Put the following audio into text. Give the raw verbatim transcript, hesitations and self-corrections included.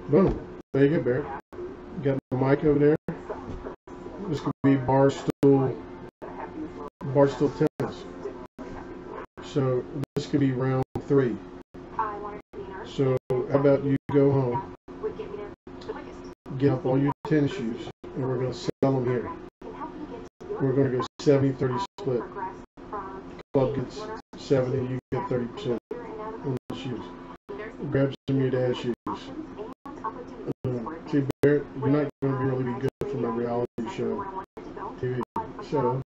Boom. There you go, Barrett. Got my mic over there. This could be bar stool, bar stool tennis. So this could be round three. So how about you go home, get up all your tennis shoes, and we're going to sell them here. We're going to go seventy thirty split. Club gets seventy, you get thirty percent on the shoes. Grab some of your dad's shoes. Uh, see, Barrett, you're not going to really be good for my reality show T V. So